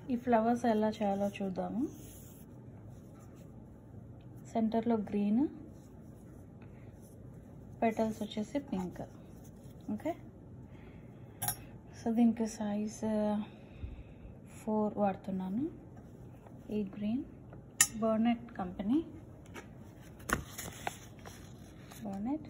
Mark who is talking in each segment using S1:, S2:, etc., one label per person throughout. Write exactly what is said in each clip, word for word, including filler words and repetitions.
S1: ఈ ఫ్లవర్స్ ఎలా చేయాలో చూద్దాము. సెంటర్లో గ్రీన్, పెటల్స్ వచ్చేసి పింక్. ఓకే, సో దీనికి సైజ్ ఫోర్ వాడుతున్నాను. ఈ green Burnett company, Burnett.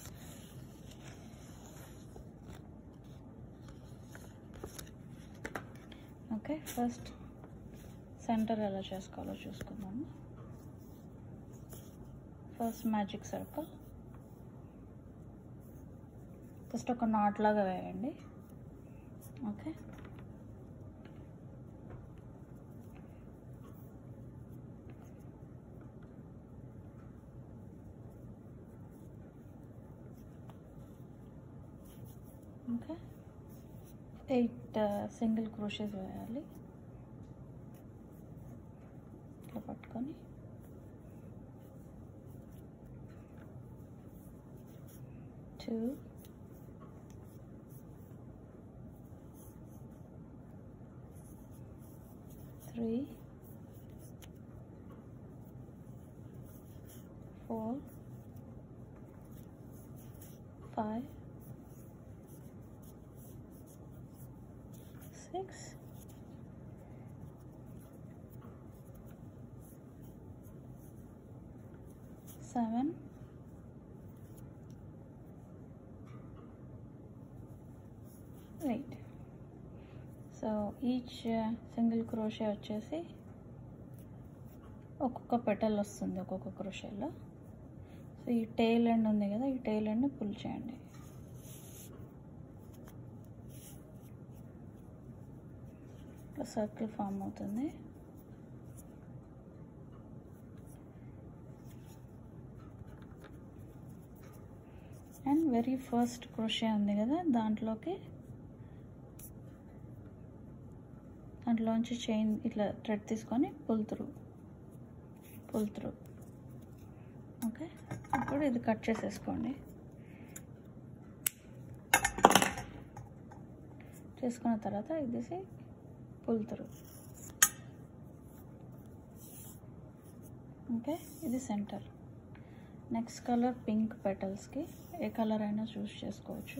S1: Okay, first centre ఎలా చేసుకోవాలో చూసుకుందాము. ఫస్ట్ మ్యాజిక్ సర్కిల్, జస్ట్ ఒక నాట్ లాగా వేయండి. Okay, okay, eight single crochets వేయాలి. ఇట్లా పట్టుకొని two, three, four, five, six, seven, eight. So each single crochet వచ్చేసి ఒక్కొక్క పెటల్ వస్తుంది ఒక్కొక్క క్రోషేలో. సో ఈ టెయిల్ ఎండ్ ఉంది కదా, ఈ టెయిల్ ఎండ్ని పుల్ చేయండి. సర్కిల్ ఫామ్ అవుతుంది. అండ్ వెరీ ఫస్ట్ క్రోషే ఉంది కదా, దాంట్లోకి దాంట్లోంచి చైన్ ఇట్లా థ్రెడ్ తీసుకొని pull through pull through okay, ఇప్పుడు ఇది కట్ చేసేసుకోండి. చేసుకున్న తర్వాత ఇది పుల్ త్రూ. ఓకే, ఇది సెంటర్. నెక్స్ట్ కలర్ పింక్ పెటల్స్కి ఏ కలర్ అయినా చూస్ చేసుకోవచ్చు.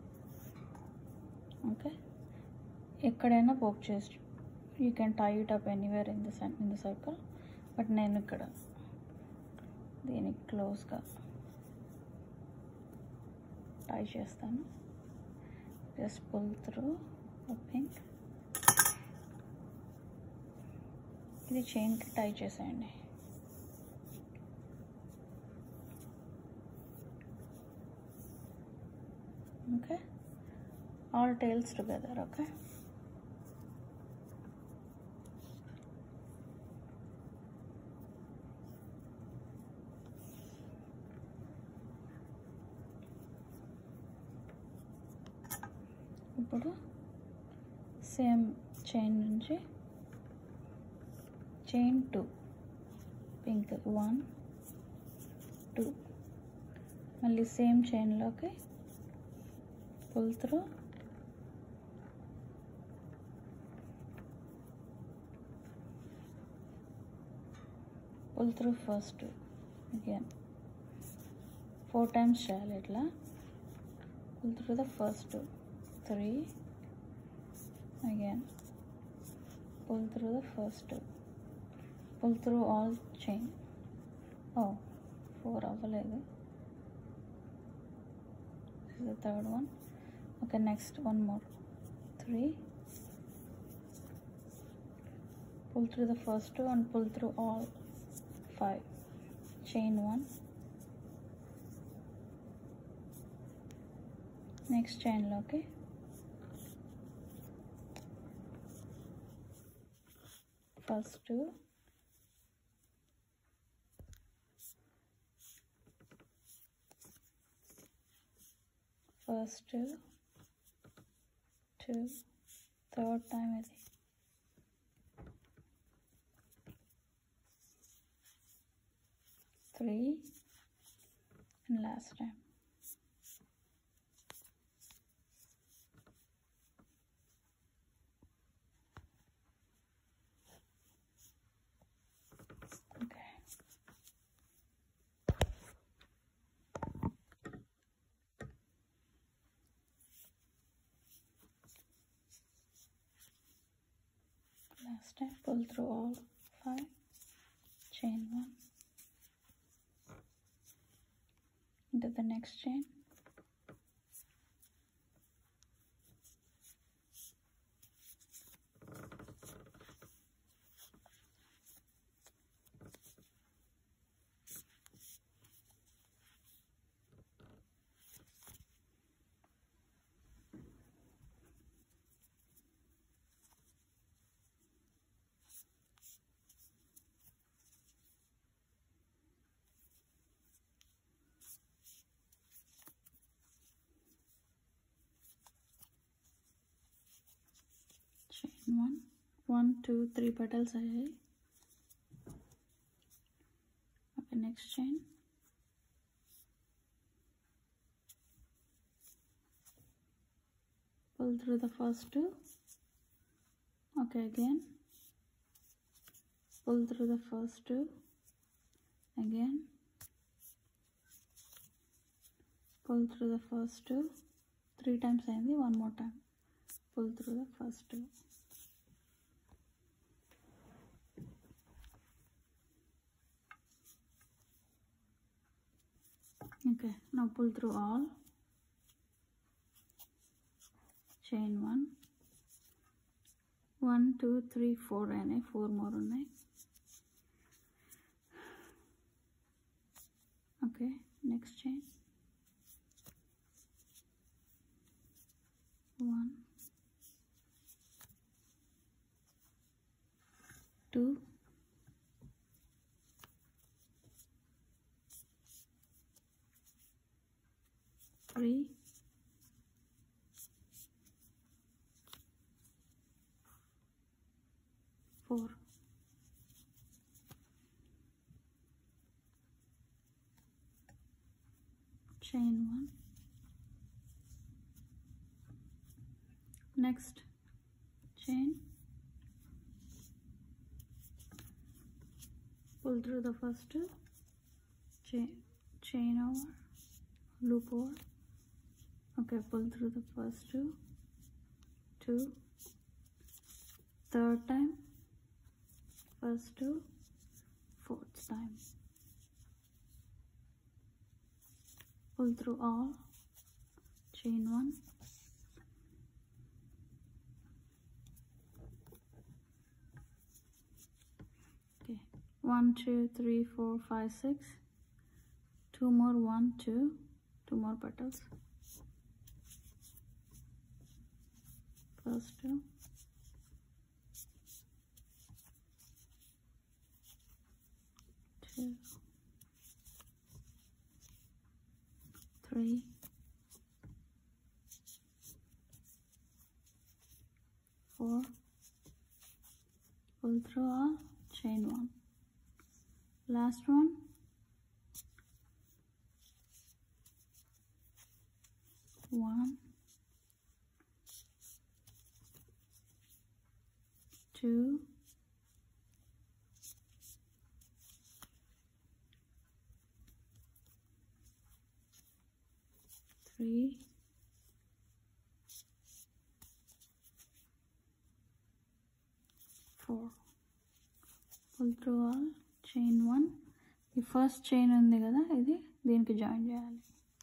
S1: ఓకే, ఎక్కడైనా పోక్ చేసి you can tie it up anywhere in the in the circle. But నేను ఇక్కడ దీనికి క్లోజ్గా టై చేస్తాను. Just pull through pink. ఇది చైన్కి టై చేసేయండి. Okay, all tails together. Okay, ఇప్పుడు సేమ్ చైన్ నుంచి chain two pink, one two, మళ్ళీ సేమ్ చైన్లోకి pull through, pull through first again four times చేయాలి. ఇట్లా pull through the first two, three, again pull through the first two, pull through all chain. Oh, four avvaladu. This is the third one. Okay, next one more, three, pull through the first two and pull through all five, chain one, next chain loki first two, first two, two, third time idi, three, and last time. last step, pull through all five, chain one, into the next chain, chain one, one, two, three petals ahead. Okay, next chain, pull through the first two. Okay, again, pull through the first two, again, pull through the first two, three times aindi, one more time, pull through the first two. Okay, now pull through all, chain one, one, two, three, four and four more unnai. Okay, next chain, one, two, three, four, chain one, next chain, pull through the first two, chain, chain over, loop over. Okay, pull through the first two, two, third time, first two, fourth time, pull through all, chain one, okay, one, two, three, four, five, six, two more, one, two, two more petals, first two, two, three, four, pull through all, chain one, last one, one, two, three, four, pull through all, chain one. The first chain ఉంది కదా, ఇది దీనికి join చేయాలి.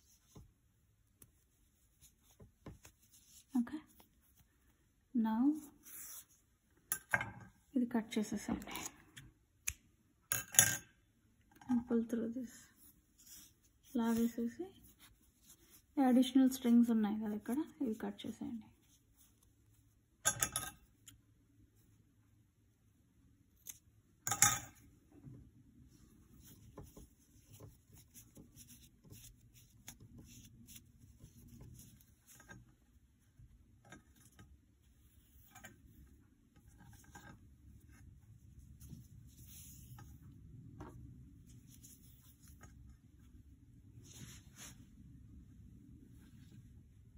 S1: Okay, now ఇది cut చేసేసండి. Pull through this లాగేసేసి additional strings ఉన్నాయి కదా ఇక్కడ, ఇవి కట్ చేసేయండి.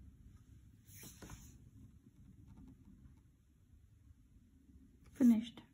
S1: Finished.